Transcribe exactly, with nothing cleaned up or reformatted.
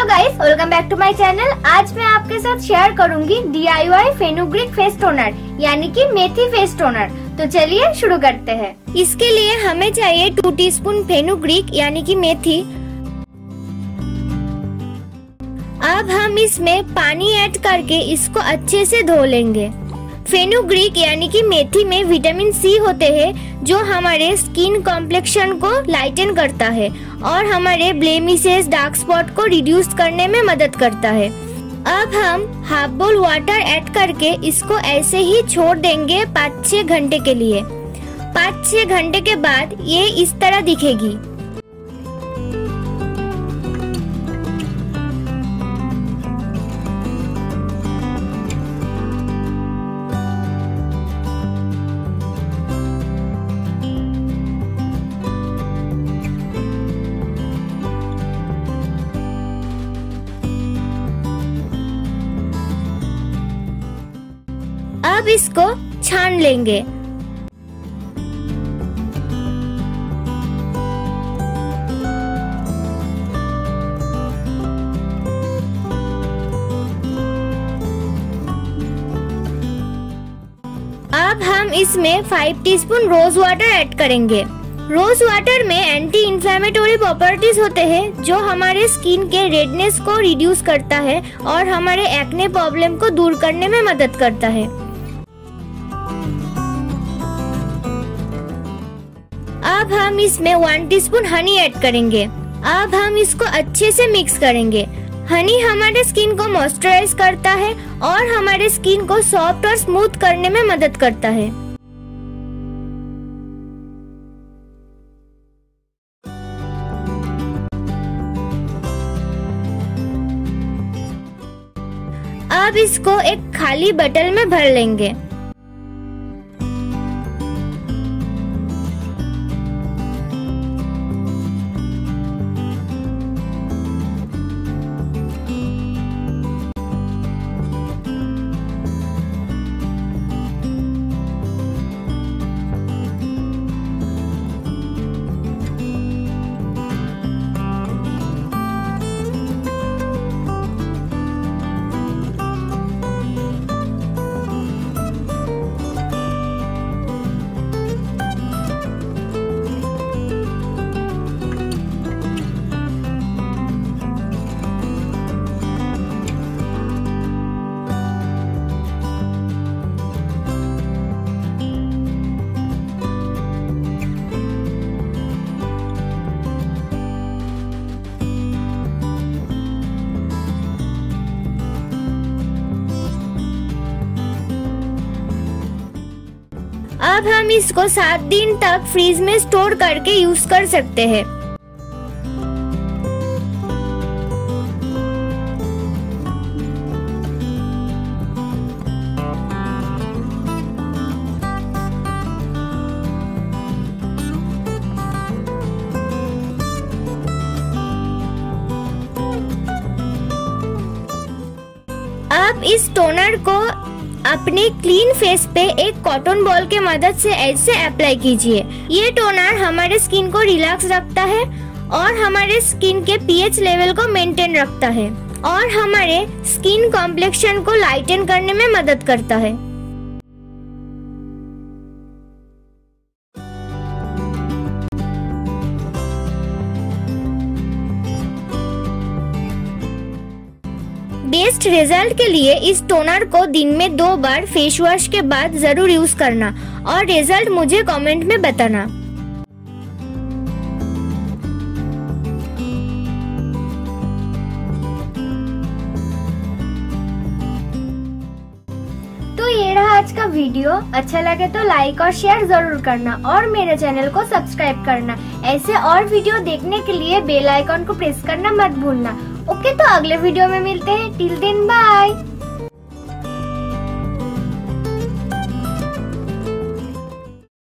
Guys, welcome back to my channel. आज मैं आपके साथ शेयर करूंगी D I Y fenugreek face toner यानी कि मेथी फेस टोनर। तो चलिए शुरू करते हैं। इसके लिए हमें चाहिए टू टीस्पून फेनुग्रीक यानी कि मेथी। अब हम इसमें पानी ऐड करके इसको अच्छे से धो लेंगे। फेनुग्रीक यानी कि मेथी में विटामिन सी होते हैं जो हमारे स्किन कॉम्प्लेक्शन को लाइटन करता है और हमारे ब्लेमिसेस, डार्क स्पॉट को रिड्यूस करने में मदद करता है। अब हम हाफ बाउल वाटर ऐड करके इसको ऐसे ही छोड़ देंगे पाँच छह घंटे के लिए। पाँच छह घंटे के बाद ये इस तरह दिखेगी। अब इसको छान लेंगे। अब हम इसमें पाँच टीस्पून रोज वाटर ऐड करेंगे। रोज वाटर में एंटी इन्फ्लेमेटरी प्रॉपर्टीज होते हैं जो हमारे स्किन के रेडनेस को रिड्यूस करता है और हमारे एक्ने प्रॉब्लम को दूर करने में मदद करता है। अब हम इसमें वन टीस्पून हनी ऐड करेंगे। अब हम इसको अच्छे से मिक्स करेंगे। हनी हमारे स्किन को मॉइस्चराइज करता है और हमारे स्किन को सॉफ्ट और स्मूथ करने में मदद करता है। अब इसको एक खाली बोतल में भर लेंगे। अब हम इसको सात दिन तक फ्रीज में स्टोर करके यूज कर सकते हैं। अब इस टोनर को अपने क्लीन फेस पे एक कॉटन बॉल के मदद से ऐसे अप्लाई कीजिए। ये टोनर हमारे स्किन को रिलैक्स रखता है और हमारे स्किन के पीएच लेवल को मेंटेन रखता है और हमारे स्किन कॉम्प्लेक्शन को लाइटन करने में मदद करता है। बेस्ट रिजल्ट के लिए इस टोनर को दिन में दो बार फेस वॉश के बाद जरूर यूज करना और रिजल्ट मुझे कमेंट में बताना। तो ये रहा आज का वीडियो। अच्छा लगे तो लाइक और शेयर जरूर करना और मेरे चैनल को सब्सक्राइब करना। ऐसे और वीडियो देखने के लिए बेल आइकॉन को प्रेस करना मत भूलना। ओके, तो अगले वीडियो में मिलते हैं। Till then bye.